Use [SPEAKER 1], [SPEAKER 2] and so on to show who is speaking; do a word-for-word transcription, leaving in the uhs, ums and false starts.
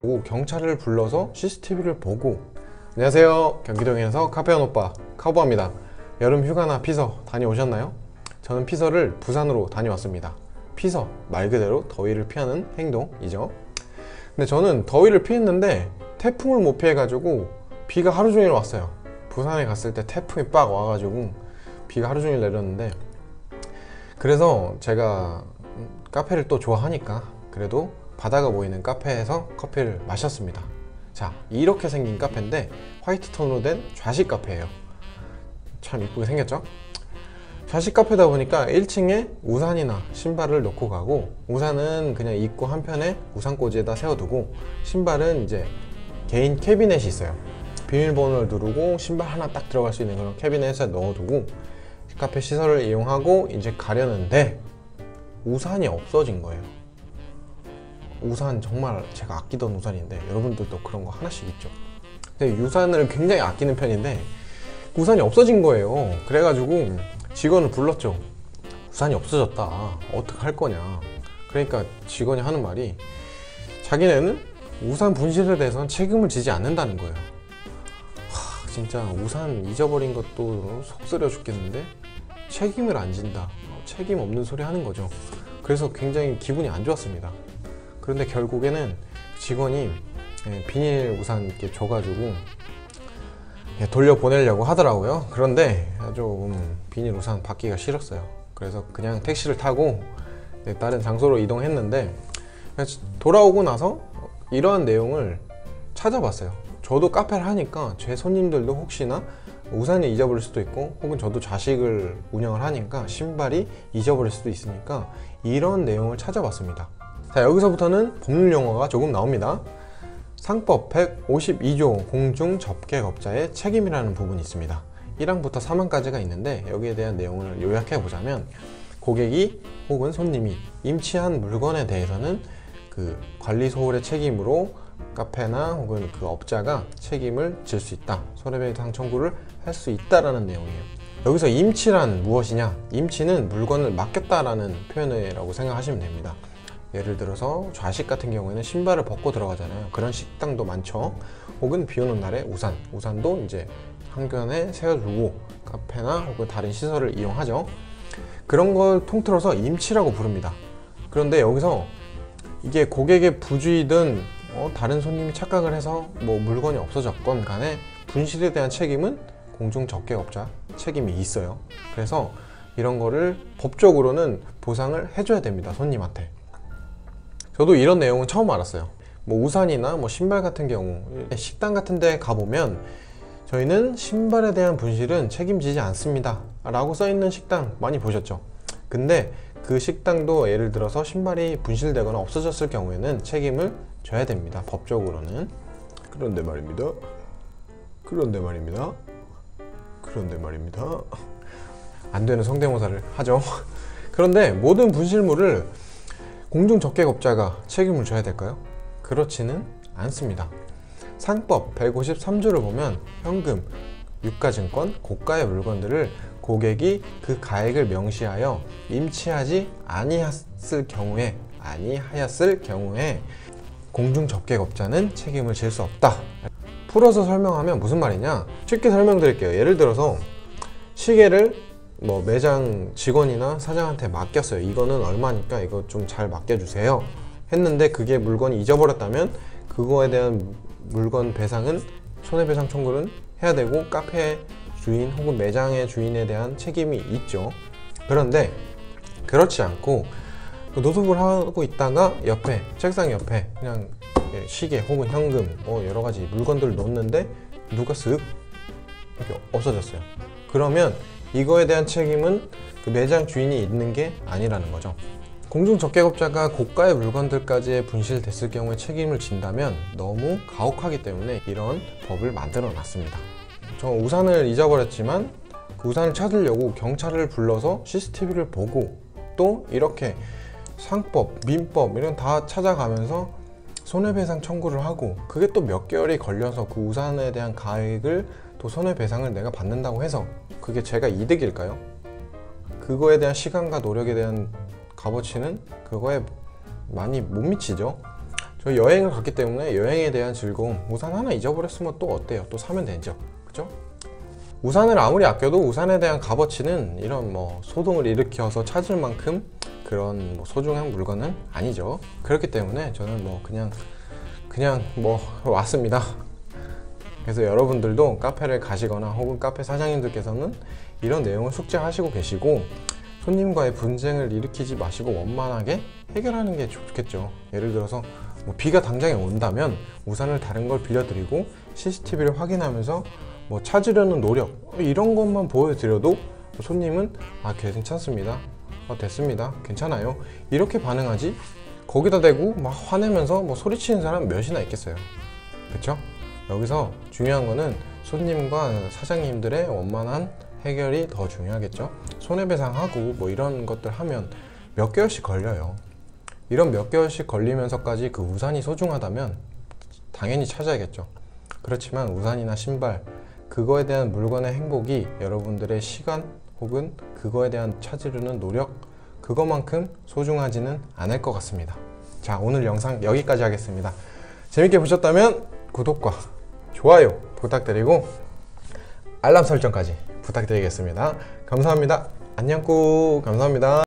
[SPEAKER 1] 경찰을 불러서 씨씨티비를 보고. 안녕하세요, 경기도에서 카페온 오빠 카우보입니다. 여름 휴가나 피서 다녀오셨나요? 저는 피서를 부산으로 다녀왔습니다. 피서 말 그대로 더위를 피하는 행동이죠. 근데 저는 더위를 피했는데 태풍을 못 피해가지고 비가 하루 종일 왔어요. 부산에 갔을 때 태풍이 빡 와가지고 비가 하루 종일 내렸는데, 그래서 제가 카페를 또 좋아하니까 그래도 바다가 보이는 카페에서 커피를 마셨습니다. 자, 이렇게 생긴 카페인데 화이트 톤으로 된 좌식 카페예요. 참 이쁘게 생겼죠? 좌식 카페다 보니까 일 층에 우산이나 신발을 놓고 가고, 우산은 그냥 입구 한편에 우산꽂이에다 세워두고, 신발은 이제 개인 캐비넷이 있어요. 비밀번호를 누르고 신발 하나 딱 들어갈 수 있는 그런 캐비넷에 넣어두고 카페 시설을 이용하고 이제 가려는데 우산이 없어진 거예요. 우산 정말 제가 아끼던 우산인데, 여러분들도 그런 거 하나씩 있죠. 근데 우산을 굉장히 아끼는 편인데 우산이 없어진 거예요. 그래가지고 직원을 불렀죠. 우산이 없어졌다, 어떡할 거냐. 그러니까 직원이 하는 말이, 자기네는 우산 분실에 대해서는 책임을 지지 않는다는 거예요. 하, 진짜 우산 잊어버린 것도 속 쓰려 죽겠는데 책임을 안 진다, 책임 없는 소리 하는 거죠. 그래서 굉장히 기분이 안 좋았습니다. 그런데 결국에는 직원이 비닐 우산 이렇게 줘가지고 돌려보내려고 하더라고요. 그런데 좀 비닐 우산 받기가 싫었어요. 그래서 그냥 택시를 타고 다른 장소로 이동했는데, 돌아오고 나서 이러한 내용을 찾아봤어요. 저도 카페를 하니까 제 손님들도 혹시나 우산을 잊어버릴 수도 있고, 혹은 저도 좌식을 운영을 하니까 신발이 잊어버릴 수도 있으니까 이런 내용을 찾아봤습니다. 자, 여기서부터는 법률 용어가 조금 나옵니다. 상법 백오십이 조 공중접객업자의 책임이라는 부분이 있습니다. 일 항부터 삼 항까지가 있는데, 여기에 대한 내용을 요약해 보자면, 고객이 혹은 손님이 임치한 물건에 대해서는 그 관리 소홀의 책임으로 카페나 혹은 그 업자가 책임을 질 수 있다, 손해배상 청구를 할 수 있다라는 내용이에요. 여기서 임치란 무엇이냐? 임치는 물건을 맡겼다라는 표현이라고 생각하시면 됩니다. 예를 들어서 좌식 같은 경우에는 신발을 벗고 들어가잖아요. 그런 식당도 많죠. 혹은 비 오는 날에 우산, 우산도 이제 한켠에 세워두고 카페나 혹은 다른 시설을 이용하죠. 그런 걸 통틀어서 임치라고 부릅니다. 그런데 여기서 이게 고객의 부주의든 어, 다른 손님이 착각을 해서 뭐 물건이 없어졌건 간에 분실에 대한 책임은 공중접객업자 책임이 있어요. 그래서 이런 거를 법적으로는 보상을 해줘야 됩니다, 손님한테. 저도 이런 내용은 처음 알았어요. 뭐 우산이나 뭐 신발 같은 경우, 식당 같은 데 가보면 저희는 신발에 대한 분실은 책임지지 않습니다 라고 써있는 식당 많이 보셨죠? 근데 그 식당도 예를 들어서 신발이 분실되거나 없어졌을 경우에는 책임을 져야 됩니다, 법적으로는. 그런데 말입니다. 그런데 말입니다. 그런데 말입니다. 안 되는 성대모사를 하죠. 그런데 모든 분실물을 공중접객업자가 책임을 져야 될까요? 그렇지는 않습니다. 상법 백오십삼 조를 보면 현금, 유가증권, 고가의 물건들을 고객이 그 가액을 명시하여 임치하지 아니하였을 경우에 아니하였을 경우에 공중접객업자는 책임을 질 수 없다. 풀어서 설명하면 무슨 말이냐? 쉽게 설명드릴게요. 예를 들어서 시계를 뭐 매장 직원이나 사장한테 맡겼어요. 이거는 얼마니까 이거 좀 잘 맡겨주세요 했는데, 그게 물건이 잊어버렸다면 그거에 대한 물건 배상은 손해배상 청구를 해야 되고, 카페 주인 혹은 매장의 주인에 대한 책임이 있죠. 그런데 그렇지 않고 노숙을 하고 있다가 옆에 책상 옆에 그냥 시계 혹은 현금 뭐 여러가지 물건들을 놓는데 누가 쓱 이렇게 없어졌어요. 그러면 이거에 대한 책임은 그 매장 주인이 있는 게 아니라는 거죠. 공중접객업자가 고가의 물건들까지 분실됐을 경우에 책임을 진다면 너무 가혹하기 때문에 이런 법을 만들어 놨습니다. 저 우산을 잊어버렸지만 그 우산을 찾으려고 경찰을 불러서 씨씨티비를 보고, 또 이렇게 상법, 민법 이런 다 찾아가면서 손해배상 청구를 하고, 그게 또 몇 개월이 걸려서 그 우산에 대한 가액을 또 손해배상을 내가 받는다고 해서 그게 제가 이득일까요? 그거에 대한 시간과 노력에 대한 값어치는 그거에 많이 못 미치죠. 저 여행을 갔기 때문에 여행에 대한 즐거움, 우산 하나 잊어버렸으면 또 어때요? 또 사면 되죠, 그죠? 우산을 아무리 아껴도 우산에 대한 값어치는 이런 뭐 소동을 일으켜서 찾을 만큼 그런 뭐 소중한 물건은 아니죠. 그렇기 때문에 저는 뭐 그냥 그냥 뭐 왔습니다. 그래서 여러분들도 카페를 가시거나 혹은 카페 사장님들께서는 이런 내용을 숙지하시고 계시고 손님과의 분쟁을 일으키지 마시고 원만하게 해결하는 게 좋겠죠. 예를 들어서 뭐 비가 당장에 온다면 우산을 다른 걸 빌려드리고 씨씨티비를 확인하면서 뭐 찾으려는 노력 이런 것만 보여드려도 손님은 아 괜찮습니다, 아, 됐습니다, 괜찮아요 이렇게 반응하지, 거기다 대고 막 화내면서 뭐 소리치는 사람 몇이나 있겠어요. 그쵸? 여기서 중요한 거는 손님과 사장님들의 원만한 해결이 더 중요하겠죠. 손해배상하고 뭐 이런 것들 하면 몇 개월씩 걸려요. 이런 몇 개월씩 걸리면서까지 그 우산이 소중하다면 당연히 찾아야겠죠. 그렇지만 우산이나 신발 그거에 대한 물건의 행복이 여러분들의 시간 혹은 그거에 대한 찾으려는 노력 그거만큼 소중하지는 않을 것 같습니다. 자, 오늘 영상 여기까지 하겠습니다. 재밌게 보셨다면 구독과 좋아요 부탁드리고 알람 설정까지 부탁드리겠습니다. 감사합니다. 안녕 꾸 감사합니다.